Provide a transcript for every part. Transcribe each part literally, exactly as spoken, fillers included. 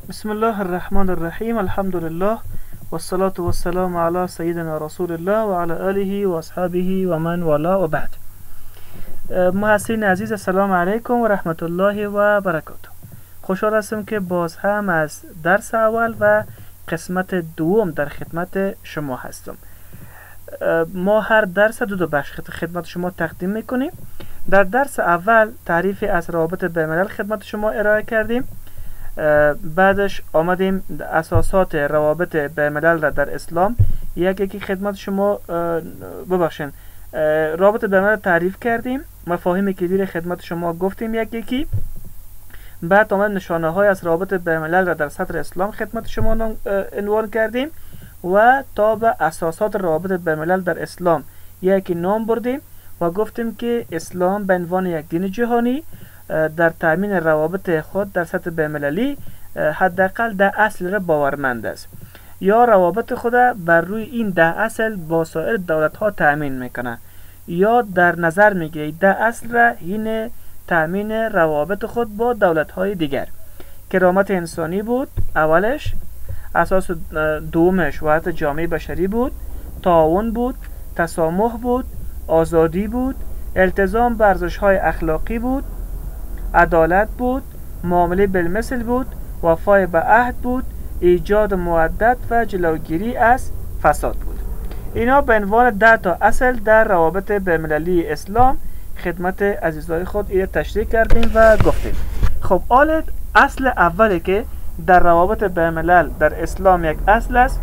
بسم الله الرحمن الرحیم. الحمد لله والصلاة والسلام على سیدنا رسول الله و علی آله و اصحابه و من والا و بعد. محسن عزیز، السلام علیکم و رحمت الله و برکاته. خوشحال هستم که باز هم از درس اول و قسمت دوم در خدمت شما هستم. ما هر درس دو دو بخش خدمت شما تقدیم میکنیم. در درس اول تعریف از روابط بین‌الملل خدمت شما ارائه کردیم. بعدش آمدیم اساسات روابط بین‌الملل را در اسلام یک یکی خدمت شما ببخشین روابط بین‌الملل تعریف کردیم، مفاهیم کلیدی را خدمت شما گفتیم یک یکی. بعد آمد نشانه های از روابط بین‌الملل را در سطر اسلام خدمت شما عنوان کردیم و تا به اساسات روابط بین‌الملل در اسلام یکی نام بردیم و گفتیم که اسلام به عنوان یک دین جهانی در تامین روابط خود در سطح بین‌المللی حداقل ده اصل را باورمند است یا روابط خود بر روی این ده اصل با سایر دولت ها تامین میکنه یا در نظر میگیره ده اصل را این تامین روابط خود با دولت های دیگر. کرامت انسانی بود اولش، اساس دومش وحدت جامعه بشری بود، تعاون بود، تسامح بود، آزادی بود، التزام به ارزش‌های اخلاقی بود، عدالت بود، معامله بالمثل بود، وفای به عهد بود، ایجاد مودت و جلوگیری از فساد بود. اینا به عنوان ده تا اصل در روابط بین‌المللی اسلام خدمت عزیزای خود ایره تشریح کردیم و گفتیم. خب حالا اصل اولی که در روابط بین‌الملل در اسلام یک اصل است،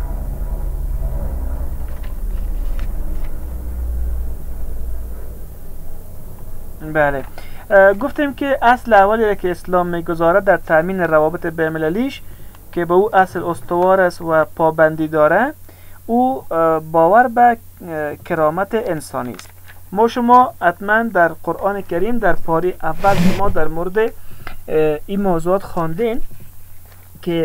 بله گفتیم که اصل اولی که اسلام میگذارد در تامین روابط بین‌المللیش که به او اصل استوار است و پابندی داره، او باور به کرامت انسانی است. ما شما حتما در قرآن کریم در پاره اول ما در مورد این موضوعات خواندین که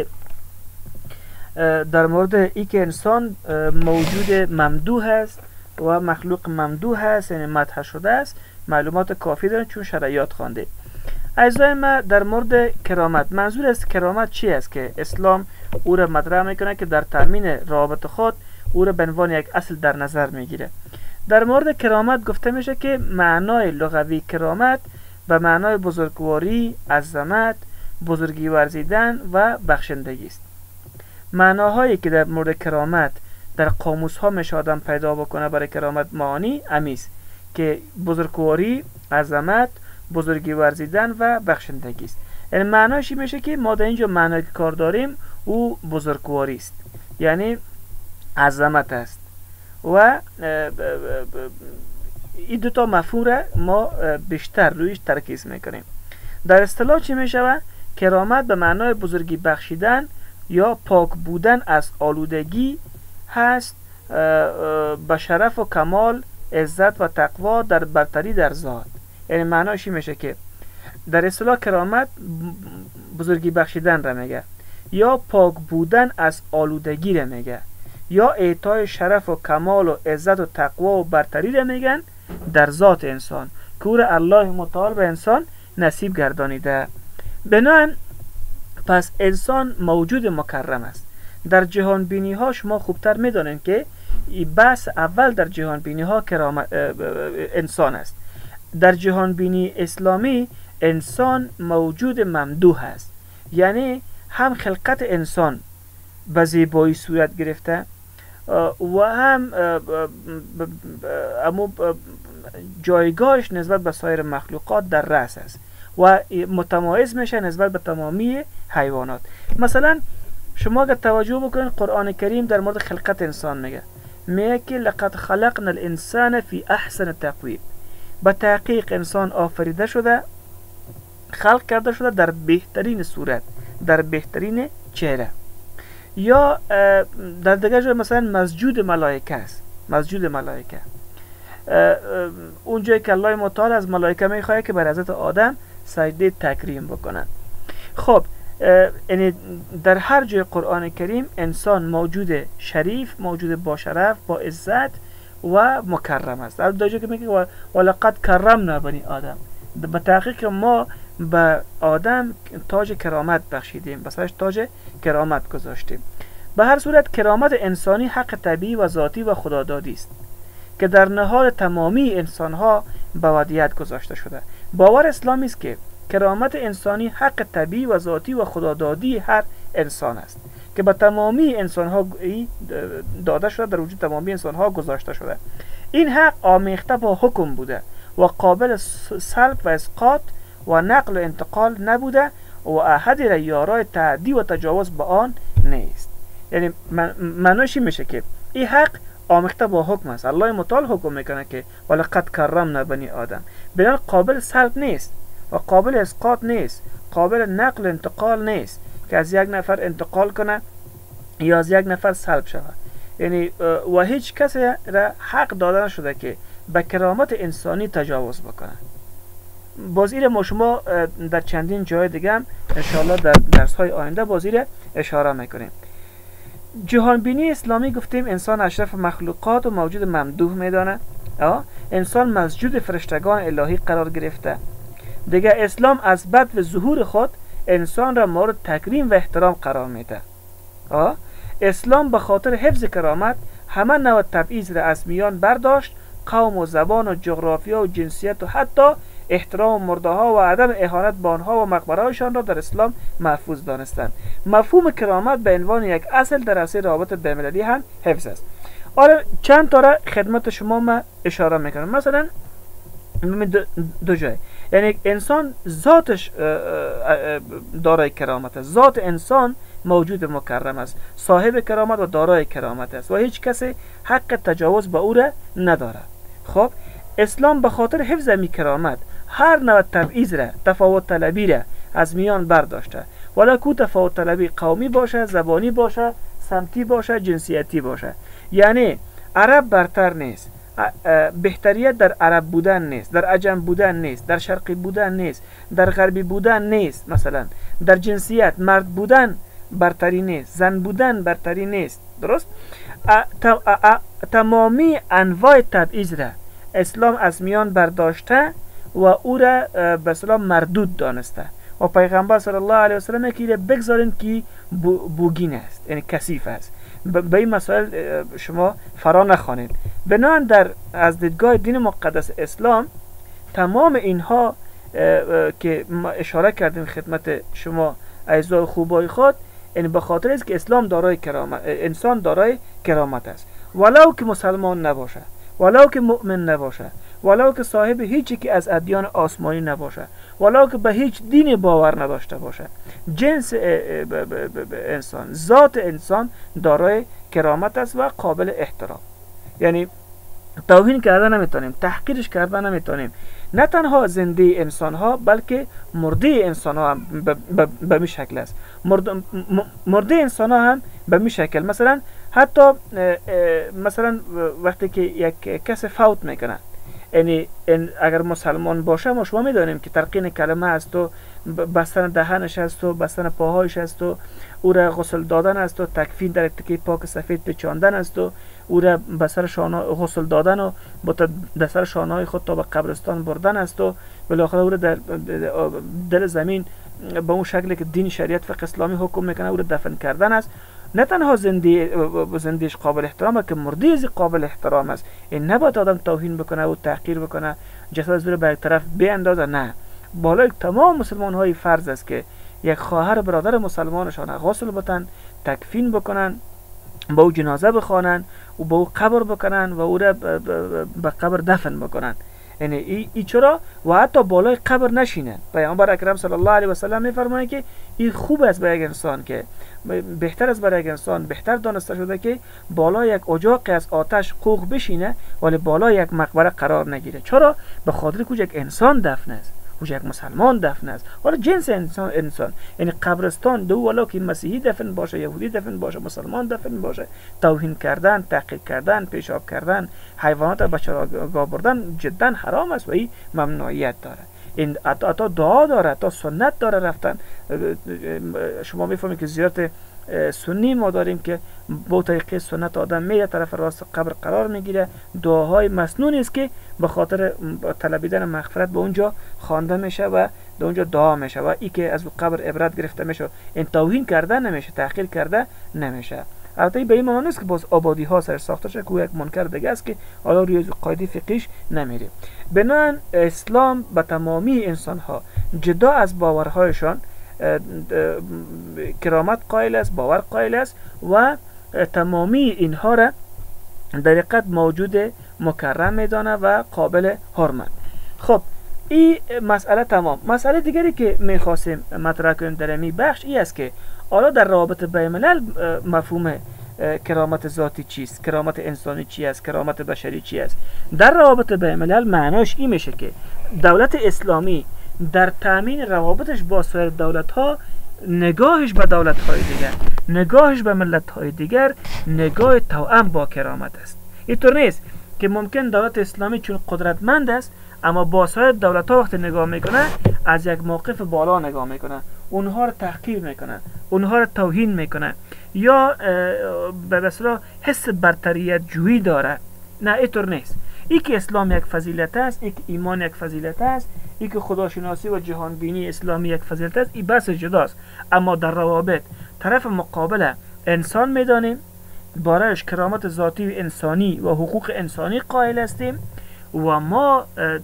در مورد ای که انسان موجود ممدوح است و مخلوق ممدوح است، یعنی مدح شده است، معلومات کافی دارن چون شرایط خوانده. عزیزای ما در مورد کرامت، منظور از کرامت چی است که اسلام او را مطرح میکنه که در تامین روابط خود او را به عنوان یک اصل در نظر میگیره؟ در مورد کرامت گفته میشه که معنای لغوی کرامت به معنای بزرگواری، عظمت، بزرگی ورزیدن و بخشندگی است. معناهایی که در مورد کرامت در قاموس ها میشه آدم پیدا بکنه برای کرامت معانی امیز که بزرگواری، عظمت، بزرگی ورزیدن و بخشندگی است. یعنی معناش میشه که ما در اینجا معنی که کار داریم او بزرگواری است، یعنی عظمت است و این دو تا مفهوم را ما بیشتر رویش ترکیز میکنیم. در اصطلاح چی میشه؟ کرامت به معنای بزرگی بخشیدن یا پاک بودن از آلودگی هست، به شرف و کمال، عزت و تقوا در برتری در ذات. یعنی معناش میشه که در اصطلاح کرامت بزرگی بخشیدن را میگه یا پاک بودن از آلودگی را میگه یا اعطای شرف و کمال و عزت و تقوا و برتری را میگن در ذات انسان که او را الله متعال به انسان نصیب گردانیده. بنابراین پس انسان موجود مکرم است. در جهان بینی ها شما خوبتر میدانید که بحث اول در جهان بینی ها کرامت انسان است. در جهان بینی اسلامی انسان موجود ممدوح است، یعنی هم خلقت انسان به زیبایی صورت گرفته و هم امو جایگاهش نسبت به سایر مخلوقات در رأس است و متمایز میشه نسبت به تمامی حیوانات. مثلا شما اگر توجه بکنید قرآن کریم در مورد خلقت انسان میگه میگه که لقد خلقنا الانسان فی احسن تقویم، به تحقیق انسان آفریده شده، خلق کرده شده در بهترین صورت، در بهترین چهره. یا در دیگر جای مثلا مسجود ملائکه است، مسجود ملائکه اونجایی که الله متعال از ملائکه میخواد که بر حضرت آدم سجده تکریم بکنن. خب یعنی در هر جای قرآن کریم انسان موجود شریف، موجود با شرف، با عزت و مکرم است. در جایی که میگه ولقد کرمنا بنی آدم، به تحقیق ما به آدم تاج کرامت بخشیدیم، به سرش تاج کرامت گذاشتیم. به هر صورت کرامت انسانی حق طبیعی و ذاتی و خدادادی است که در نهاد تمامی انسانها به ودیت گذاشته شده. باور اسلامی است که کرامت انسانی حق طبیعی و ذاتی و خدادادی هر انسان است که به تمامی انسانها داده شده، در وجود تمامی انسانها گذاشته شده. این حق آمیخته با حکم بوده و قابل سلب و اسقاط و نقل و انتقال نبوده و احدی را یارای تعدی و تجاوز به آن نیست. یعنی معنیش میشه که این حق آمیخته با حکم است. الله متعال حکم میکنه که ولقد کرمنا بنی آدم، بنابراین قابل سلب نیست و قابل اسقاط نیست، قابل نقل و انتقال نیست که از یک نفر انتقال کنه یا از یک نفر سلب شود. یعنی و هیچ کسی را حق داده نشده که به کرامت انسانی تجاوز بکنه. باز این ما شما در چندین جای دیگه هم انشاءالله در درس های آینده باز این اشاره میکنیم. جهانبینی اسلامی گفتیم انسان اشرف مخلوقات و موجود ممدوح میدانه. انسان مسجود فرشتگان الهی قرار گرفته. دیگه اسلام از بد و ظهور خود انسان را مورد تکریم و احترام قرار میده. اسلام به خاطر حفظ کرامت همه نوع تبعیض را از میان برداشت. قوم و زبان و جغرافیا و جنسیت و حتی احترام مرده ها و عدم اهانت به آنها و مقبره هایشان را در اسلام محفوظ دانستند. مفهوم کرامت به عنوان یک اصل در عرصه روابط بین‌المللی هم حفظ است. آره چند تا را خدمت شما ما اشاره میکنم. مثلا دو, دو جای، یعنی انسان ذاتش دارای کرامت است. ذات انسان موجود مکرم است، صاحب کرامت و دارای کرامت است و هیچ کسی حق تجاوز به او را نداره. خب اسلام به خاطر حفظ می کرامت هر نوع تبعیض را، تفاوت طلبی را از میان برداشته، ولی کو تفاوت طلبی قومی باشه، زبانی باشه، سمتی باشه، جنسیتی باشه. یعنی عرب برتر نیست، بهتریت در عرب بودن نیست، در عجم بودن نیست، در شرقی بودن نیست، در غربی بودن نیست. مثلا در جنسیت مرد بودن برتری نیست، زن بودن برتری نیست. درست؟ تمامی انواع تبعیض را اسلام از میان برداشته و او را به اسلام مردود دانسته و پیغمبر صلی الله علیه و سلم که بگذارین که بوگین است، یعنی کثیف است. به این مسائل شما فرا نخوانید. بنابراین در از دیدگاه دین مقدس اسلام تمام اینها که ما اشاره کردیم خدمت شما اعزای خوبای خود، یعنی به خاطر است که اسلام دارای کرامت، انسان دارای کرامت است، ولو که مسلمان نباشه، ولو که مؤمن نباشه، ولو که صاحب هیچی که از ادیان آسمانی نباشه، ولو که به هیچ دینی باور نداشته باشه. جنس انسان، ذات انسان دارای کرامت است و قابل احترام. یعنی توهین کردن نمیتونیم، تحقیرش کردن نمیتونیم. نه تنها زنده انسان ها بلکه مرده انسان ها هم به می شکل است. مرده انسان ها هم به می شکل. مثلا حتی مثلا وقتی که یک کس فوت میکنه، یعنی اگر مسلمان باشه ما شما میدانیم که تلقین کلمه است و بستن دهنش است و بستن پاهایش است و او را غسل دادن است و تکفین در تکه پاک سفید پیچاندن است و او را به سر شانه غسل دادن و با در سر شانه‌های خود تا به قبرستان بردن است و بالاخره او را در دل زمین به اون شکلی که دین شریعت فقه اسلامی حکم میکنه او را دفن کردن است. نه تنها زنده زندهش قابل احترامه که مرده‌اش قابل احترام است. این نباید آدم توهین بکنه و تحقیر بکنه، جسد از به یک طرف بیاندازه. نه، بالای تمام مسلمان های فرض است که یک خواهر برادر مسلمانشان غسل بتن، تکفین بکنن، با او جنازه بخوانن و با او قبر بکنن و او را به قبر دفن بکنن. یعنی ای, ای چرا و حتی بالای قبر نشینن. پیامبر اکرم صلی الله علیه و سلم میفرمایند که این خوب است برای یک انسان، که بهتر است برای یک انسان، بهتر دانسته شده که بالای یک اجاق از آتش قوق بشینه ولی بالای یک مقبره قرار نگیره. چرا؟ به خاطر که یک انسان دفن است، یک مسلمان دفن است. حالا جنس انسان انسان یعنی قبرستان دو، ولی که مسیحی دفن باشه، یهودی دفن باشه، مسلمان دفن باشه، توهین کردن، تحقیر کردن، پیشاب کردن، حیوانات را به چراگاه بردن جدا حرام است و این ممنوعیت داره. این اتا دعا داره، تا سنت داره رفتن. شما میفهمید که زیارت سنی ما داریم که با طریق سنت آدم میره طرف راست قبر قرار میگیره، دعاهای مسنون است که به خاطر طلبیدن مغفرت به اونجا خوانده میشه و به اونجا دعا میشه و ای که از قبر عبرت گرفته میشه، این توهین کرده نمیشه، تحقیر کرده نمیشه. البته به این معنی نیست که باز آبادی ها سر ساخته شده که یک منکر دیگه است که حالا روی قاعده فقهیش نمیره. بنابراین اسلام به تمامی انسان ها جدا از باورهایشان کرامت قائل است، باور قائل است و تمامی اینها را در حقیقت موجود مکرم میدانه و قابل حرمت. خب این مسئله تمام. مسئله دیگری که میخواستیم مطرح کنیم در این بخش ای است که حالا در روابط بین الملل مفهوم کرامت ذاتی چیست، کرامت انسانی چی است، کرامت بشری چی است. در روابط بین الملل معناش این میشه که دولت اسلامی در تامین روابطش با سایر دولت ها نگاهش به دولت های دیگر، نگاهش به ملت های دیگر نگاه توأم با کرامت است. اینطور نیست که ممکن دولت اسلامی چون قدرتمند است اما با سایر دولت ها وقتی نگاه میکنه از یک موقف بالا نگاه میکنه، اونها رو تحقیر میکنه، اونها رو توهین میکنه یا به اصطلاح حس برتریت جویی داره. نه، اینطور نیست. ای که اسلام یک فضیلت است، ای که ایمان یک فضیلت است، ای که خداشناسی و جهانبینی اسلامی یک فضیلت است، ای بس جداست. اما در روابط طرف مقابل انسان میدانیم، بارش کرامت ذاتی و انسانی و حقوق انسانی قائل هستیم و ما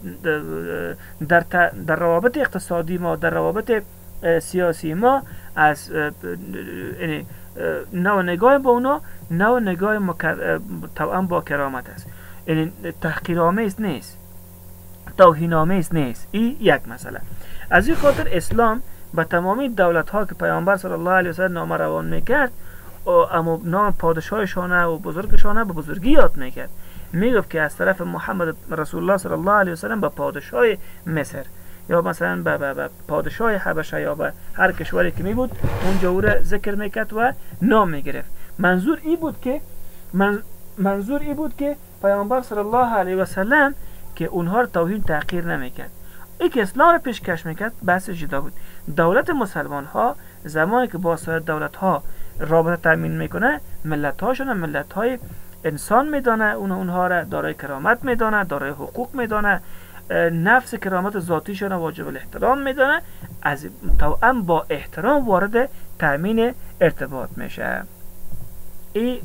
در, در روابط اقتصادی ما، در روابط سیاسی ما از یعنی نوع نگاه با اونا نوع نگاه توأم با کرامت است. یعنی تحقیرآمیز نیست، توهین‌آمیز نیست. این یک مسئله. از این خاطر اسلام به تمامی دولت ها که پیامبر صلی الله علیه و سلم نام روان میکرد اما نام پادشاهشانه و بزرگشانه به بزرگی یاد میکرد. میگفت که از طرف محمد رسول الله صلی الله علیه و سلم به پادشاه مصر یا مثلا به, به, به پادشاه حبشه یا به هر کشوری که می بود اونجا او را ذکر میکرد و نام میگرفت. منظور ای بود که من منظور ای بود که پیامبر صلی الله علیه و سلم که اونها رو توهین تحقیر نمیکرد. ای که اسلام رو پیشکش میکرد بحث جدا بود. دولت مسلمان ها زمانی که با سایر دولت ها رابطه تامین میکنه، ملت هاشون ملت های انسان میدانه، اون اونها را دارای کرامت میدانه، دارای حقوق میدانه، نفس کرامت ذاتیشون واجب الاحترام میدانه، از توأم با احترام وارد تامین ارتباط میشه. این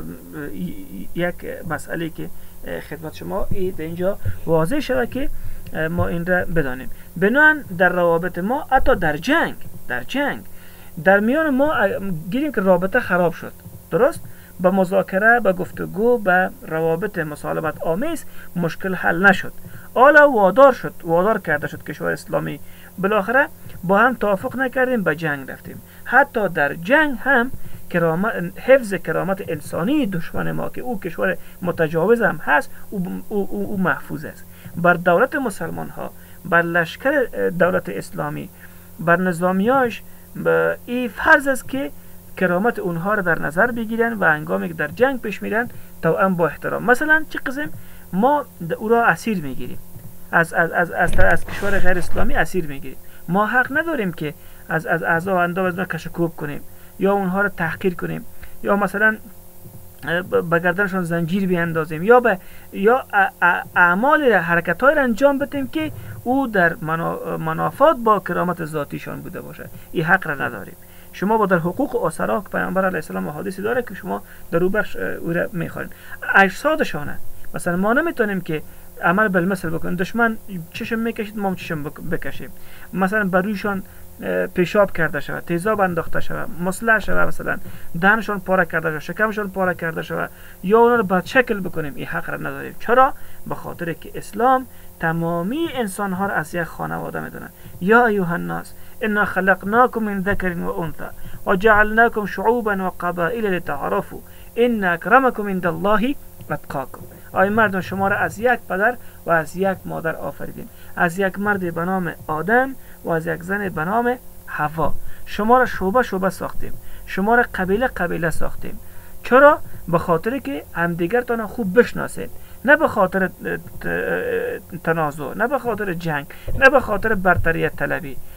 یک مسئله که خدمت شما ای در اینجا واضح شده که ما این را بدانیم. بنابراین در روابط ما حتی در جنگ در جنگ در میان ما گیریم که رابطه خراب شد، درست؟ با مذاکره، با گفتگو، با روابط مصالحت آمیز مشکل حل نشد. حالا وادار شد، وادار کرده شد کشور اسلامی، بالاخره با هم توافق نکردیم، به جنگ رفتیم. حتی در جنگ هم کرامت، حفظ کرامت انسانی دشمن ما که او کشور متجاوز هم هست او, او, او, او محفوظ است. بر دولت مسلمان ها، بر لشکر دولت اسلامی، بر نظامیاش این فرض است که کرامت اونها را در نظر بگیرن و هنگامی که در جنگ پیش میرن توأم با احترام. مثلا چه قسم ما او را اسیر میگیریم، از از از از, از, از کشور غیر اسلامی اسیر میگیریم، ما حق نداریم که از از اعضا و اندام از اونها کشکوب کنیم یا اونها را تحقیر کنیم یا مثلا به گردنشان زنجیر بیاندازیم یا به یا اعمال حرکت‌های را انجام بدیم که او در منافات با کرامت ذاتیشان بوده باشه. این حق را نداریم. شما با در حقوق اسرا که پیامبر علیه السلام حدیثی داره که شما در او بخش او را میخورین، اجسادشانه مثلا ما نمیتونیم که عمل بالمثل بکنیم، دشمن چشم میکشید ما چشم بکشیم، مثلا بر رویشان پیشاب کرده شود، تیزاب انداخته شود، مسلح شود، مثلا دهنشان پاره کرده شود، شکمشان پاره کرده شود یا اونا رو بد شکل بکنیم، این حق را نداریم. چرا؟ به خاطر که اسلام تمامی انسان ها را از یک خانواده میدونه. یا ایها الناس انا خلقناکم من ذکر و انثى وجعلناکم شعوبا و قبائل لتعارفوا ان اکرمکم عند الله اتقاکم. ای مردم، شما را از یک پدر و از یک مادر آفریدیم، از یک مرد به نام آدم و از یک زن به نام حوا. شما را شعبه شعبه ساختیم، شما را قبیله قبیله ساختیم. چرا؟ به خاطر که همدیگرتان خوب بشناسید، نه به خاطر تنازع، نه به خاطر جنگ، نه به خاطر برتریت طلبی.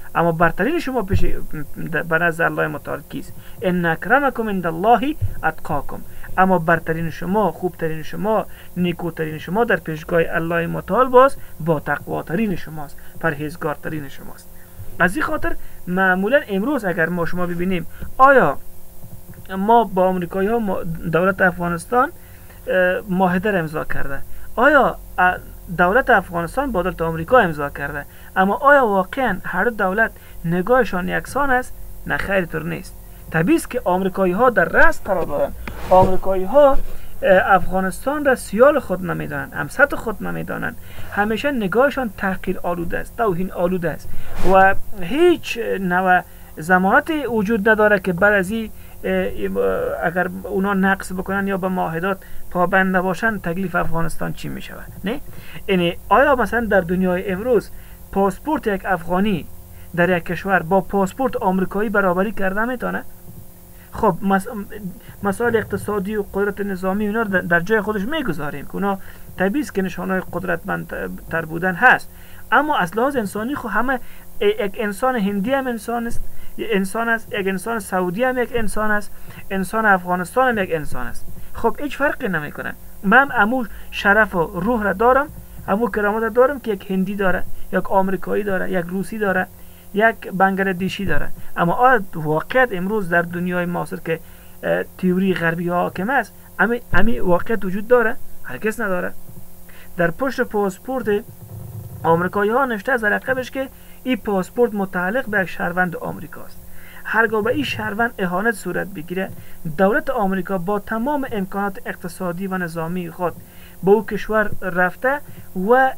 اما برترین شما پیش به نزد الله متعال کیست؟ ان اکرمکم عند الله اتقاکم. اما برترین شما، خوبترین شما، نیکوترین شما در پیشگاه الله متعال باز با تقواترین شماست، پرهیزگارترین شماست. از این خاطر معمولا امروز اگر ما شما ببینیم آیا ما با آمریکایی ها دولت افغانستان معاهده را امضا کرده، آیا دولت افغانستان با دولت آمریکا امضا کرده، اما آیا واقعا هر دولت نگاهشان یکسان است؟ نه خیر طور نیست. طبیعی است که آمریکایی ها در رأس قرار دارند. آمریکایی ها افغانستان را سیال خود نمیدانند، همسط خود نمیدانند، همیشه نگاهشان تحقیر آلوده است، توهین آلوده است و هیچ نوع ضمانت وجود نداره که بعد از این اگر اونا نقص بکنن یا به معاهدات پابند نباشن تکلیف افغانستان چی می شود؟ نه؟ یعنی آیا مثلا در دنیای امروز پاسپورت یک افغانی در یک کشور با پاسپورت آمریکایی برابری کرده میتونه؟ خب مسائل اقتصادی و قدرت نظامی اونا در جای خودش میگذاریم که اونا طبیعی است که نشانهای قدرتمند تر بودن هست، اما از لحاظ انسانی خب همه یک انسان هندی هم انسان است، انسان است، یک انسان سعودی هم یک انسان است، انسان افغانستان هم یک انسان است. خب هیچ فرقی نمیکنه. من امو شرف و روح را دارم، امو کرامت را دارم که یک هندی داره، یک آمریکایی داره، یک روسی داره، یک بنگلادشی داره. اما آیا واقعیت امروز در دنیای معاصر که تئوری غربی ها حاکم است، امی امی واقعیت وجود داره؟ هرگز نداره. در پشت پاسپورت آمریکایی ها نوشته از رقبش که این پاسپورت متعلق به یک شهروند آمریکاست. هرگاه به این شهروند اهانت صورت بگیره، دولت آمریکا با تمام امکانات اقتصادی و نظامی خود به او کشور رفته و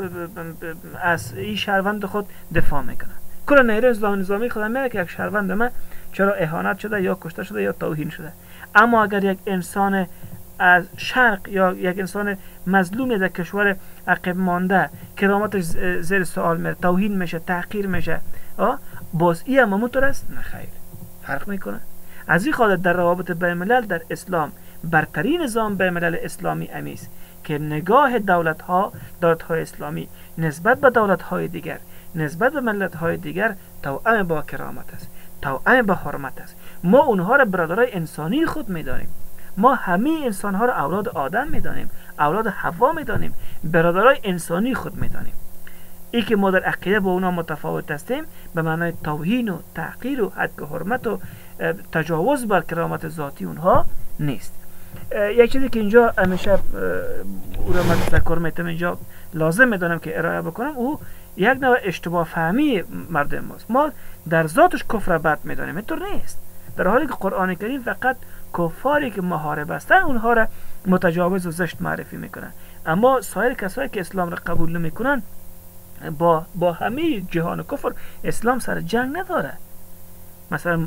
از این شهروند خود دفاع میکنه. کل نیروی نظامی خود میگه که یک شهروند ما چرا اهانت شده یا کشته شده یا توهین شده. اما اگر یک انسان از شرق یا یک انسان مظلوم در کشور عقب مانده کرامتش زیر سوال میره، توهین میشه، تحقیر میشه، باز این هم همونطور است؟ نه خیر، فرق میکنه. از این خاطر در روابط بین الملل در اسلام برترین نظام بین الملل اسلامی امیست که نگاه دولت ها دولت های اسلامی نسبت به دولت های دیگر، نسبت به ملت های دیگر توأم با کرامت است، توأم با حرمت است. ما اونها را برادرای انسانی خود میدانیم، ما همه انسان ها را اولاد آدم میدانیم، اولاد حوا میدانیم، برادرای انسانی خود میدانیم. ای که ما در عقیده با اونا متفاوت هستیم به معنای توهین و تحقیر و حد حرمت و تجاوز بر کرامت ذاتی اونها نیست. یک چیزی که اینجا همیشه او را من تذکر میتونم اینجا لازم میدانم که ارائه بکنم، او یک نوع اشتباه فهمی مردم ماست. ما در ذاتش کفر بد میدانیم، اینطور نیست. در حالی که قرآن کریم فقط کفاری که محارب هستن اونها را متجاوز و زشت معرفی میکنن، اما سایر کسایی که اسلام را قبول نمیکنن با با همه جهان کفر اسلام سر جنگ نداره. مثلا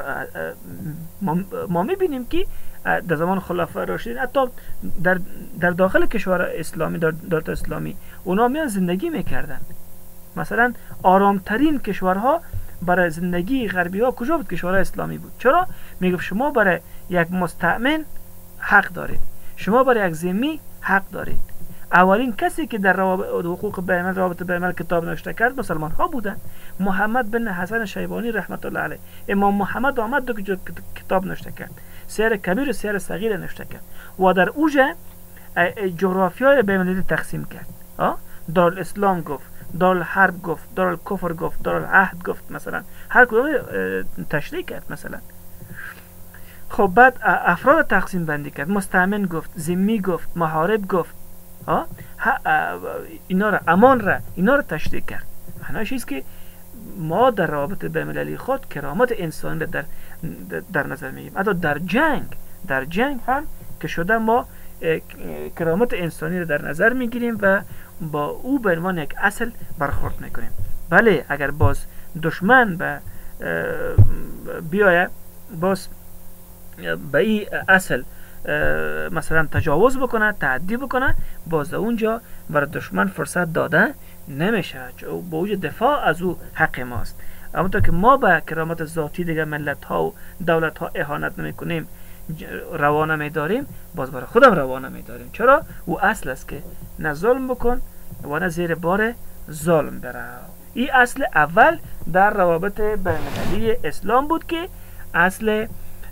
ما میبینیم که در زمان خلفای راشدین حتی در در داخل کشور اسلامی، در دولت اسلامی اونا میان زندگی میکردن. مثلا آرامترین کشورها برای زندگی غربی ها کجا بود؟ کشورهای اسلامی بود. چرا؟ میگه شما برای یک مستأمن حق دارید، شما برای یک ذمی حق دارید. اولین کسی که در حقوق بین الملل رابطه بین الملل کتاب نوشته کرد مسلمان ها بودن. محمد بن حسن شیبانی رحمت الله علیه، امام محمد آمد دو کتاب نوشته کرد، سیر کبیر و سیر صغیر نوشته کرد و در اوجه جغرافیای بین المللی تقسیم کرد. دارالاسلام گفت، دارالحرب گفت، دارالکفر گفت، دارالعهد گفت، مثلا هر کدوم تشریح کرد. مثلا خب بعد افراد تقسیم بندی کرد، مستأمن گفت، ذمی گفت، محارب گفت، ها اینا را امان را اینا را تشریح کرد. معناش است که ما در رابطه بین المللی خود کرامت انسانی را در در نظر میگیریم. حتی در جنگ در جنگ هم که شده ما کرامت انسانی را در نظر میگیریم و با او به عنوان یک اصل برخورد میکنیم. بله اگر باز دشمن به بیایه باز به این اصل مثلا تجاوز بکنه، تعدی بکنه، باز اونجا برای دشمن فرصت داده نمیشه، با وجود دفاع از او حق ماست. اما تا که ما به کرامت ذاتی دیگه ملت ها و دولت ها اهانت نمی کنیم، روانه می داریم، باز برای خودم روانه می داریم. چرا؟ او اصل است که نه ظلم بکن و نه زیر بار ظلم بره. این اصل اول در روابط بین‌المللی اسلام بود که اصل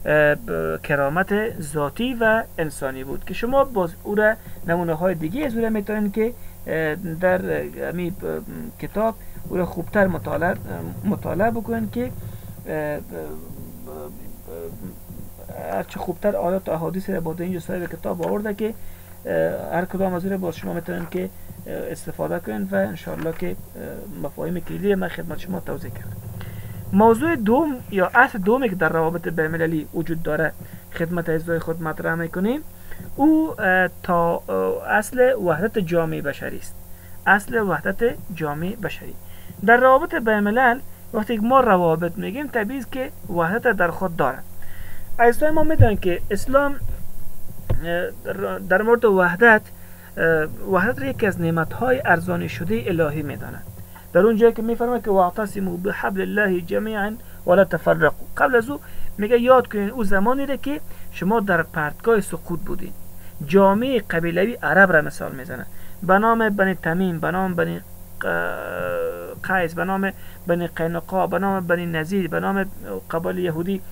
کرامت ذاتی و انسانی بود که شما باز او را نمونه های دیگه از او را میتونید که در همین کتاب او را خوبتر مطالعه مطالعه بکنید که هرچه خوبتر آیات و احادیث را با اینجا صاحب کتاب آورده که هر کدام از او را باز شما میتونید که استفاده کنید و انشاءالله که مفاهیم کلیدی من خدمت شما توضیح کردم. موضوع دوم یا اصل دومی که در روابط بین‌المللی وجود داره خدمت اعضای خود مطرح میکنیم او تا اصل وحدت جامعه بشری است. اصل وحدت جامعه بشری در روابط بین‌الملل وقتی ما روابط میگیم طبیعی است که وحدت در خود داره. اعضای ما میدونن که اسلام در مورد وحدت وحدت را یکی از نعمت‌های ارزانی شده الهی میداند. در اون جایی که میفرماید که واعتصموا بحبل الله جمیعا ولا تفرقوا، قبل از او میگه یاد کنین او زمانی را که شما در پرتگاه سقوط بودین. جامعه قبیلوی عرب را مثال میزنه، به نام بنی تمیم، به نام بنی قیس، به نام بنی قینقاع، به نام بنی نذیر، به نام قبایل یهودی،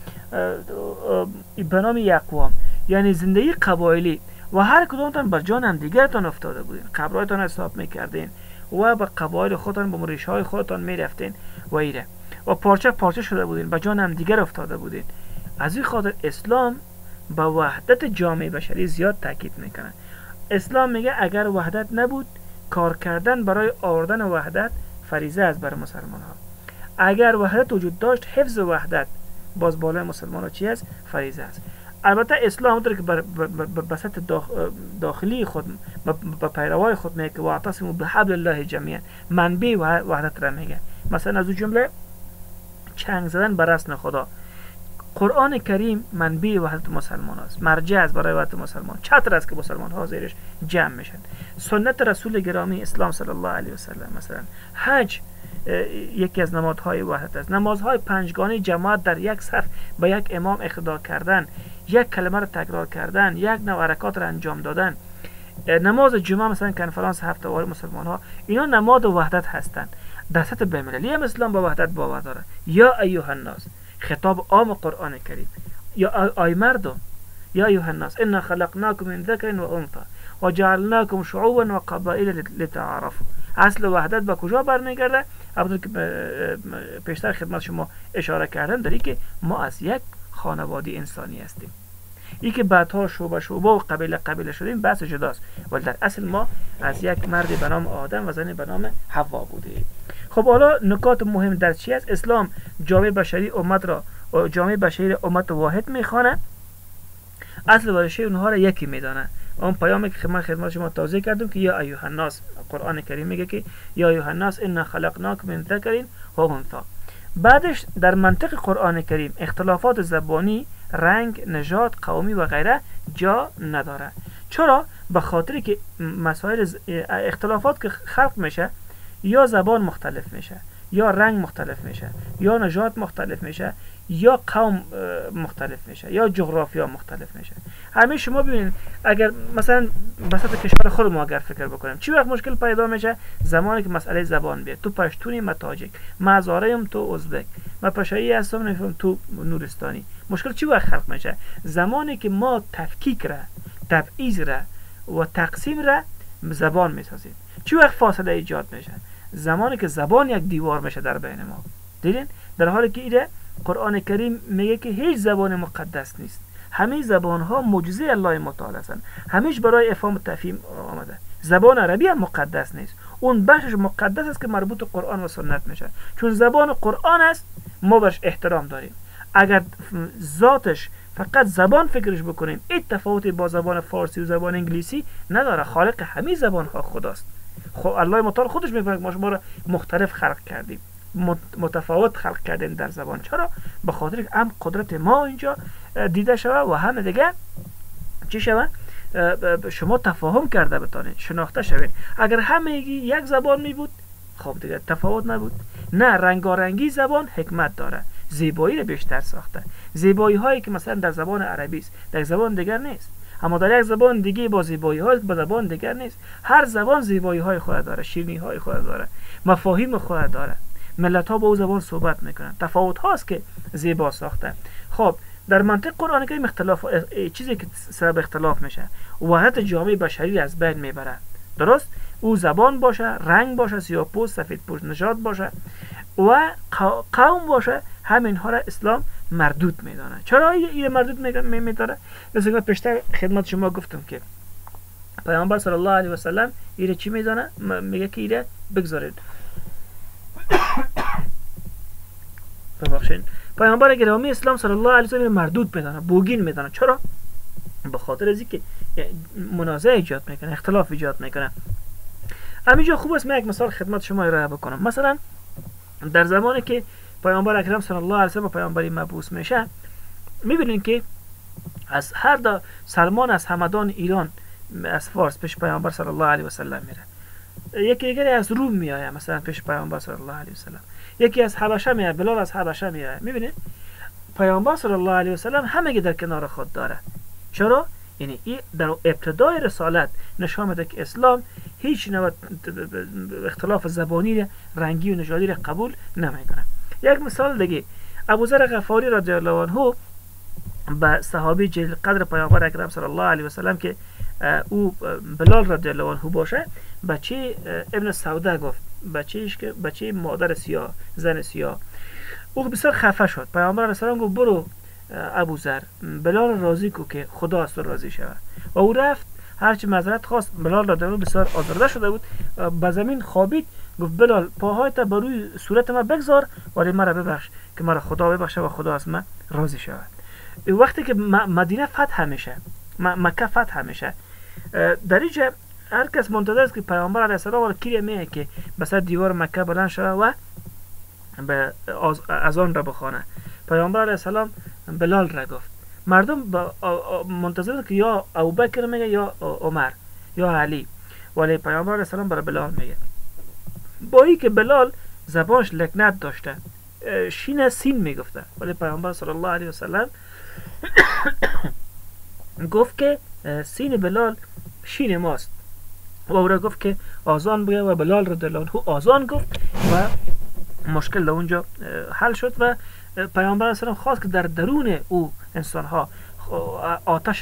به نام اقوام، یعنی زندگی قبایلی و هر کدومتان بر جان هم دیگرتان افتاده بودین، قبرهایتان حساب میکردین و به قبایل خودتان به ریشه های خودتان میرفتین و ایره و پارچه پارچه شده بودین، به جان هم دیگر افتاده بودین. از این خاطر اسلام به وحدت جامعه بشری زیاد تاکید میکنه. اسلام میگه اگر وحدت نبود کار کردن برای آوردن وحدت فریضه است بر مسلمان ها. اگر وحدت وجود داشت حفظ وحدت باز بالای مسلمان ها چی است؟ فریضه است. البته اسلام اونطور که به سطح داخلی خود به پیروای خود میگه که واعتصموا بحبل الله جمیعا، منبع وحدت را میگه. مثلا از اون جمله چنگ زدن بر رسم خدا. قرآن کریم منبع وحدت مسلمان است، مرجع است برای وحدت مسلمان، چتر است که مسلمان ها زیرش جمع میشن. سنت رسول گرامی اسلام صلی الله علیه و سلم، مثلا حج یکی از نمادهای وحدت است. نمازهای پنجگانه جماعت در یک صف به یک امام اقتدا کردن، یک کلمه را تکرار کردن، یک نوع حرکات را انجام دادن. نماز جمعه مثلا کنفرانس هفته واری مسلمان ها، اینا نماد وحدت هستند. در سطح بین‌المللی هم اسلام با وحدت باور داره. یا ایها الناس، خطاب عام قرآن کریم، یا ای مردم، یا ایها الناس انا خلقناکم من ذکر و انثى و جعلناکم شعوبا و قبائل لتعارفوا. اصل وحدت به کجا برمیگرده؟ همونطور که پیشتر خدمت شما اشاره کردم، داری که ما از یک خانواده انسانی هستیم. ای که بعدها شعبه شعبه و قبیله قبیله شدیم بحث جداست، ولی در اصل ما از یک مرد به نام آدم و زنی به نام حوا بودیم. خب حالا نکات مهم در چی است؟ اسلام جامعه بشری امت را جامعه بشری امت واحد میخوانه، اصل و ریشه اونها را یکی میدانه. اون پیامی که من خدمت شما توضیح کردم که یا ایها الناس، قرآن کریم میگه که یا ایها الناس انا خلقناکم من ذکر و انثى. بعدش در منطق قرآن کریم اختلافات زبانی، رنگ، نژاد، قومی و غیره جا نداره. چرا؟ به خاطری که مسائل اختلافات که خلق میشه، یا زبان مختلف میشه، یا رنگ مختلف میشه، یا نژاد مختلف میشه، یا قوم مختلف میشه، یا جغرافیا مختلف میشه. همه شما ببینید اگر مثلا وسط کشور خود ما اگر فکر بکنیم چی وقت مشکل پیدا میشه؟ زمانی که مسئله زبان بیاد. تو پشتونی، من تاجیک، من هزاره‌ام، تو ازبک، من پشایی هستم، نمیفهم تو نورستانی. مشکل چی وقت خلق میشه؟ زمانی که ما تفکیک را، تبعیض را و تقسیم را زبان میسازیم. چی وقت فاصله ایجاد میشه؟ زمانی که زبان یک دیوار میشه در بین ما. دیدین؟ در حالی که ایده قرآن کریم میگه که هیچ زبان مقدس نیست. همه زبان ها معجزه الله متعال هستند. همیش برای افهام و تفهیم آمده. زبان عربی هم مقدس نیست. اون بخشش مقدس است که مربوط قرآن و سنت میشه. چون زبان قرآن است ما برش احترام داریم. اگر ذاتش فقط زبان فکرش بکنیم، این تفاوتی با زبان فارسی و زبان انگلیسی نداره. خالق همه زبان ها خداست. خب الله متعال خودش میگه ما شما را مختلف خلق کردیم، متفاوت خلق کردیم در زبان. چرا؟ به خاطر که هم قدرت ما اینجا دیده شوه و هم دیگه چی شوه؟ شما تفاهم کرده بتانید، شناخته شوید. اگر همه یک زبان می بود خب دیگه تفاوت نبود. نه، رنگارنگی زبان حکمت داره، زیبایی رو بیشتر ساخته. زیبایی هایی که مثلا در زبان عربی است در زبان دیگر نیست. اما در یک زبان دیگه با زیبایی های که به زبان دیگر نیست. هر زبان زیبایی های خود داره، شیرینی های خود داره، مفاهیم خود داره. ملت ها با او زبان صحبت میکنن، تفاوت هاست که زیبا ساخته. خب در منطق قرآن کریم اختلاف چیزی که سبب اختلاف میشه وحدت جامعه بشری از بین میبره. درست؟ او زبان باشه، رنگ باشه، سیاه‌پوست، سفیدپوست، نژاد باشه و قوم باشه، همین ها را اسلام مردود میدانه. چرا این مردود میدانه؟ مثل که پیشتر خدمت شما گفتم که پیامبر صلی الله علیه و سلم ایره چی میدانه؟ میگه که ایره بگذارید. ببخشید. پیامبر گرامی اسلام صلی الله علیه و سلم مردود میدانه، بوگین میدانه. چرا؟ به خاطر از اینکه منازعه ایجاد میکنه، اختلاف ایجاد میکنه. همینجا خوب است من یک مثال خدمت شما ارائه بکنم. مثلا در زمانی که پیامبر اکرم صلی الله علیه و سلم پیامبری مبعوث میشه، میبینین که از هر دو سلمان از همدان ایران از فارس پیش پیامبر صلی الله علیه و سلم میره. یکی دیگری از روم میآید مثلا پیش پیامبر صلی الله علیه و سلم. یکی از حبشه میآید، بلال از حبشه میآید. میبینید پیامبر صلی الله علیه و سلم همگی در کنار خود داره. چرا؟ یعنی این در ابتدای رسالت نشان میده که اسلام هیچ نوع اختلاف زبانی رنگی و نژادی را قبول نمیکنه. یک مثال دیگه، ابوذر غفاری رضی الله عنه به صحابی جلیل قدر پیامبر اکرم صلی الله علیه و سلم که او بلال رضی الله عنه باشه، بچه ابن سوده گفت، بچه‌اش که بچه مادر سیاه، زن سیاه. او بسیار خفه شد. پیامبر علیه السلام گفت برو ابوذر بلال راضی کو که خدا از تو راضی شود. و او رفت، هرچی معذرت خواست. بلال رضی الله بسیار آزرده شده بود، به زمین خوابید. گفت بلال پاهایت بر روی صورت ما بگذار ولی مرا ببخش که مرا خدا ببخشه و خدا از من راضی شود. وقتی که مدینه فتح میشه، مکه فتح میشه، در اینجا هر کس منتظر است که پیامبر علیه السلام کی میگه که بس دیوار مکه بلند شود و به اذان را بخوانه. پیامبر علیه السلام بلال را گفت. مردم منتظر که یا ابوبکر میگه یا عمر یا علی، ولی پیامبر علیه السلام برای بلال میگه. با این که بلال زبانش لکنت داشته، شین سین میگفته، ولی پیامبر صلی الله علیه و سلم گفت که سین بلال شین ماست و او را گفت که آزان بگه و بلال رضی الله عنه آزان گفت و مشکل در اونجا حل شد. و پیامبر علیه السلام خواست که در درون او انسان ها آتش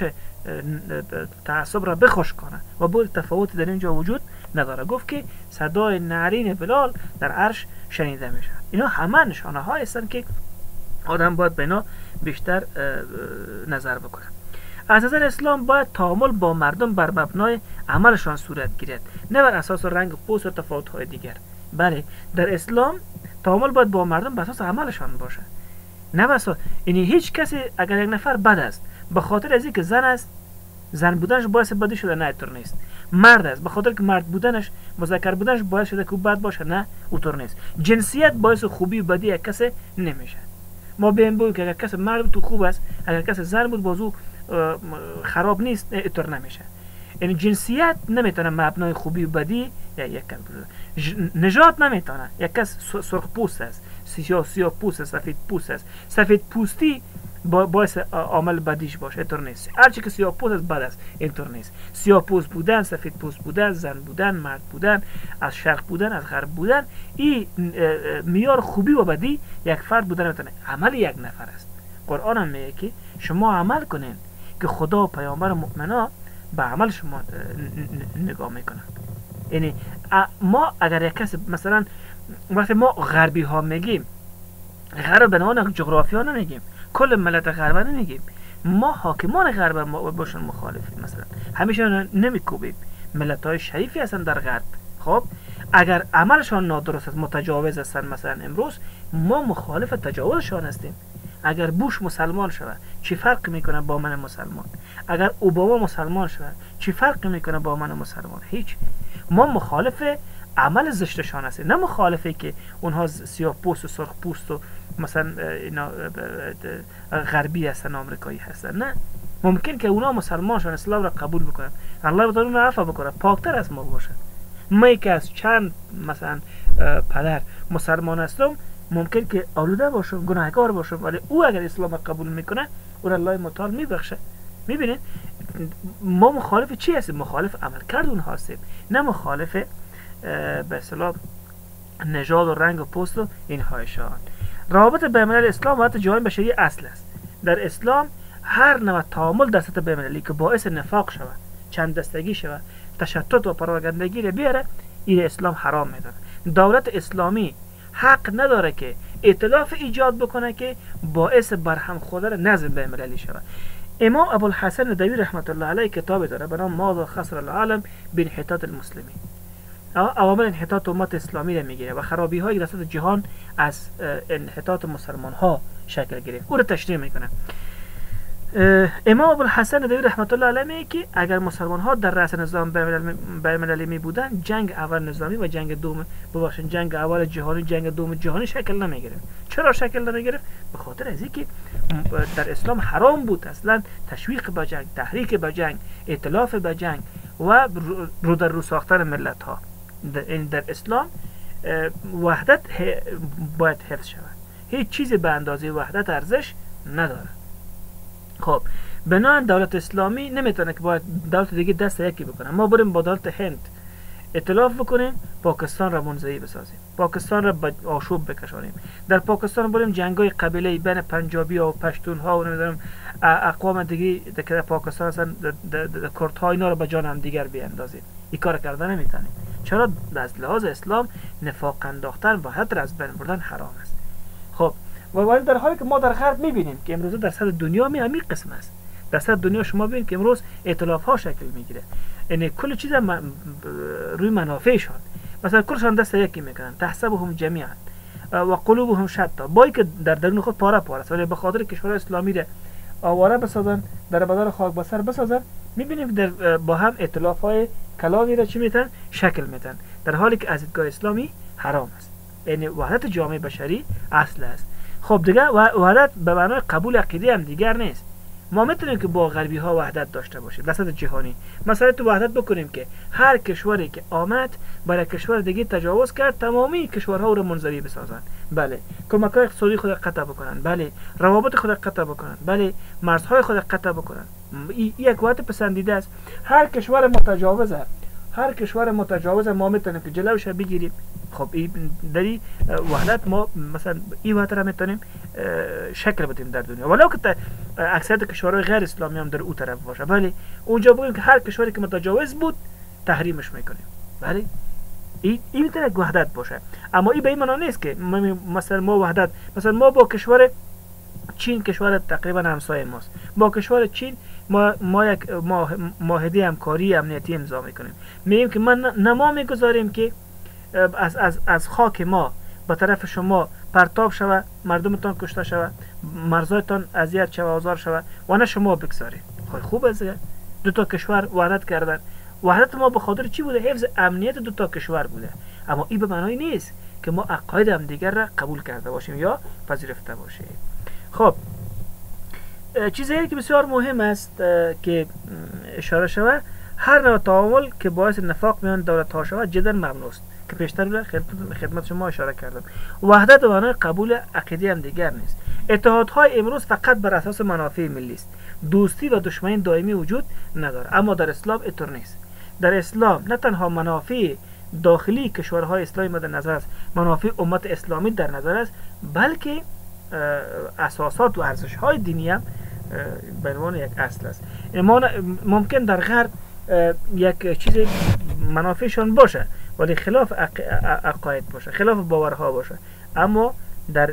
تعصب را بخوش کنه و بود تفاوتی در اینجا وجود نداره. گفت که صدای نعرین بلال در عرش شنیده میشه. اینا همه نشانه ها هستند که آدم باید به اینا بیشتر نظر بکنه. از نظر اسلام باید تعامل با مردم بر مبنای عملشان صورت گیرد، نه بر اساس رنگ پوست و تفاوت های دیگر. بله، در اسلام تعامل باید با مردم بر اساس عملشان باشه، نه بر اساس یعنی هیچ کسی اگر یک نفر بد است به خاطر از اینکه زن است، زن بودنش باعث بدی شده، نه اینطور نیست. مرد است به خاطر که مرد بودنش، مذکر بودنش باعث شده که بد باشه، نه اونطور نیست. جنسیت باعث خوبی و بدی یک کسی نمیشه. ما بیم بگوییم که اگر کسی مرد تو خوب است، اگر کسی زن بود بازو خراب نیست، اینطور نمیشه. یعنی جنسیت نمیتونه مبنای خوبی و بدی یا یک کس. نژاد نمیتونه. یک کس سرخ پوست است، سیاه سیاه پوست است، سفید پوست است. سفید پوستی باعث عامل بدیش باشه، اینطور نیست. هر چی که سیاه پوست است بد است، اینطور نیست. سیاه پوست بودن، سفید پوست بودن، زن بودن، مرد بودن، از شرق بودن، از غرب بودن، این معیار خوبی و بدی یک فرد بودن نمیتونه. عمل یک نفر است. قرآن هم میگه که شما عمل کنین که خدا و پیامبر مؤمنا به عمل شما نگاه میکنن. یعنی ما اگر یک کس مثلا وقتی ما غربی ها میگیم، غرب به نوع جغرافیا نمیگیم، کل ملت غرب نمیگیم، ما حاکمان غرب ما باشون مخالفیم. مثلا همیشه نمیکوبیم. ملت های شریفی هستن در غرب. خب اگر عملشان نادرست است، متجاوز هستن، مثلا امروز ما مخالف تجاوزشان هستیم. اگر بوش مسلمان شود چی فرق میکنه با من مسلمان؟ اگر اوباما مسلمان شود چی فرق میکنه با من مسلمان؟ هیچ. ما مخالف عمل زشتشان هستیم، نه مخالفه که اونها سیاه پوست و سرخ پوست و مثلا اینا غربی هستن، آمریکایی هستن. نه، ممکن که اونا مسلمان شون اسلام را قبول بکنن، الله بتونه اون عفو بکنه، پاکتر از ما باشه. ما که از چند مثلا پدر مسلمان هستم ممکن که آلوده باشم، گناهکار باشم، ولی او اگر اسلام قبول میکنه او را الله متعال میبخشه. میبینید ما مخالف چی هستیم؟ مخالف عمل کرد اونها هستیم، نه مخالف به اصطلاح نژاد و رنگ و پوست و اینهایشان. روابط بین‌المللی اسلام و حتی جهان بشری اصل است. در اسلام هر نوع تعامل در سطح بین‌المللی که باعث نفاق شود، چند دستگی شود، تشتت و پراگندگی را بیاره، این اسلام حرام میدونه. دولت اسلامی حق نداره که ائتلاف ایجاد بکنه که باعث برهم خوردن نظم بین‌المللی شود. امام ابوالحسن ندوی رحمت الله علیه کتابی داره به نام ماذا خسر العالم بانحطاط المسلمین. عوامل انحطاط امت اسلامی را میگیره و خرابی های در سطح جهان از انحطاط مسلمان ها شکل گرفت. او را تشریح میکنه. امام ابوالحسن ندوی رحمت الله علیه میگه که اگر مسلمان ها در رأس نظام بین‌المللی می بودن، جنگ اول نظامی و جنگ دوم ببخشید جنگ اول جهانی جنگ دوم جهانی شکل نمیگرفت. چرا شکل نمیگرفت؟ به خاطر از اینکه در اسلام حرام بود اصلا تشویق به جنگ، تحریک به جنگ، ائتلاف به جنگ و رو در رو ساختن ملت ها. در, در اسلام وحدت باید حفظ شود. هیچ چیزی به اندازه وحدت ارزش نداره. خب بنابراین دولت اسلامی نمیتونه که باید دولت دیگه دست یکی بکنه. ما بریم با دولت هند ائتلاف بکنیم، پاکستان را منزوی بسازیم، پاکستان را به آشوب بکشانیم. در پاکستان بریم جنگای قبیله‌ای بین پنجابی ها و پشتون ها و نمیدونم اقوام دیگه در پاکستان هستن، کردها اینا رو به جان هم دیگر بیاندازیم. این کار کردن نمیتونیم. چرا؟ از لحاظ اسلام نفاق انداختن و حتی از بین بردن حرام است. خب و در حالی که ما در غرب میبینیم که امروز در سطح دنیا می همین قسم است. در سطح دنیا شما ببینید که امروز ائتلاف ها شکل میگیره. یعنی کل چیز روی منافعشان، مثلا کلشان دست یکی میکنن، تحسبهم جمیعا و قلوبهم شتا، با اینکه در درون خود پاره پاره است، ولی به خاطر کشورهای اسلامی را آواره بسازن، در بدر خاک بسر بسازن، میبینیم در با هم ائتلاف های کلانی را چی میتن شکل میتن، در حالی که از دیدگاه اسلامی حرام است. یعنی وحدت جامعه بشری اصل است. خب دیگه وحدت به معنای قبول عقیده هم دیگر نیست. ما میتونیم که با غربی ها وحدت داشته باشیم در سطح جهانی. مثلا تو وحدت بکنیم که هر کشوری که آمد برای کشور دیگه تجاوز کرد، تمامی کشورها رو منزوی بسازن. بله، کمک‌های اقتصادی خود قطع بکنن. بله، روابط خود قطع بکنن. بله، مرزهای خود قطع بکنن. این یک وحدت پسندیده است. هر کشور متجاوزه هر کشور متجاوز ما میتونیم که جلوش بگیریم. خب این دری وحدت ما مثلا این وحدت را میتونیم شکل بدیم در دنیا، ولو که اکثریت کشورهای غیر اسلامی هم در او طرف باشه. ولی اونجا بگیم که هر کشوری که متجاوز بود تحریمش میکنیم. ولی این این میتونه وحدت باشه. اما این به این معنی نیست که مثلا ما وحدت مثلا ما با کشور چین، کشور تقریبا همسایه ماست، با کشور چین ما ما یک معاهده همکاری امنیتی امضا میکنیم. میگیم که من نه ما میگذاریم که از از از خاک ما به طرف شما پرتاب شود، مردمتان کشته شود، مرزایتان اذیت شود، آزار شود، و نه شما بگذارید. خب خوب است، دو تا کشور وحدت کردن. وحدت ما به خاطر چی بوده؟ حفظ امنیت دو تا کشور بوده. اما این به معنی نیست که ما عقاید هم دیگر را قبول کرده باشیم یا پذیرفته باشیم. خب چیزی که بسیار مهم است که اشاره شود، هر نوع تعامل که باعث نفاق میان دولت ها شود جدا ممنوع است که پیشتر خدمت شما اشاره کردم. وحدت به معنای قبول عقیده هم دیگر نیست. اتحادهای امروز فقط بر اساس منافع ملی است. دوستی و دشمنی دائمی وجود نداره. اما در اسلام اینطور نیست. در اسلام نه تنها منافع داخلی کشورهای اسلامی مد نظر است، منافع امت اسلامی در نظر است، بلکه اساسات و ارزش‌های دینی هم به عنوان یک اصل است. ما ممکن در غرب یک چیز منافعشان باشه ولی خلاف عقاید باشه، خلاف باورها باشه، اما در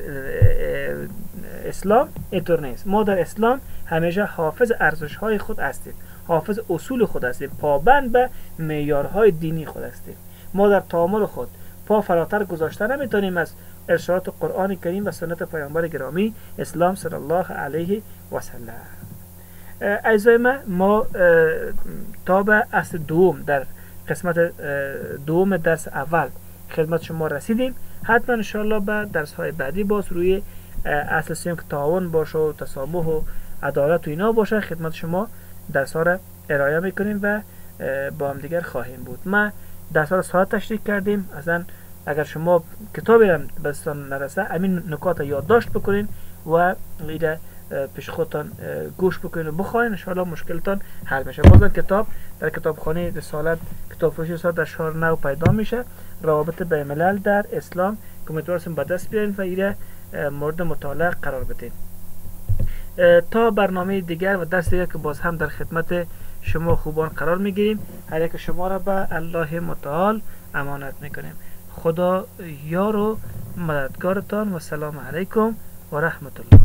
اسلام اینطور نیست. ما در اسلام همیشه حافظ ارزش‌های خود هستیم، حافظ اصول خود هستیم، پابند به معیارهای دینی خود هستیم. ما در تعامل خود پا فراتر گذاشته نمیتونیم از ارشادات قرآن کریم و سنت پیامبر گرامی اسلام صلی الله علیه و سلم. اعزای ما ما تا به اصل دوم در قسمت دوم درس اول خدمت شما رسیدیم. حتما انشاءالله به درس های بعدی باز روی اصل سیم که تعاون باشه و تسامح و عدالت و اینا باشه خدمت شما درس ها را ارائه میکنیم و با هم دیگر خواهیم بود. ما درس ها را ساعت تشریح کردیم. اصلا اگر شما کتابی هم بستان نرسه همین نکات یادداشت بکنین و ایده پیش خودتان گوش بکنید و بخواین، ان شاء الله مشکلتان حل میشه. بازم کتاب در کتابخانه رسالت کتاب فروشی رسالت در شهر نو پیدا میشه. روابط بین الملل در اسلام که امیدوارم به دست بیارین و ایره مورد مطالعه قرار بدین. تا برنامه دیگر و درس دیگر که باز هم در خدمت شما خوبان قرار میگیریم، هر یک شما را به الله متعال امانت میکنیم. خدا یار و مددگارتان و سلام علیکم و رحمت الله.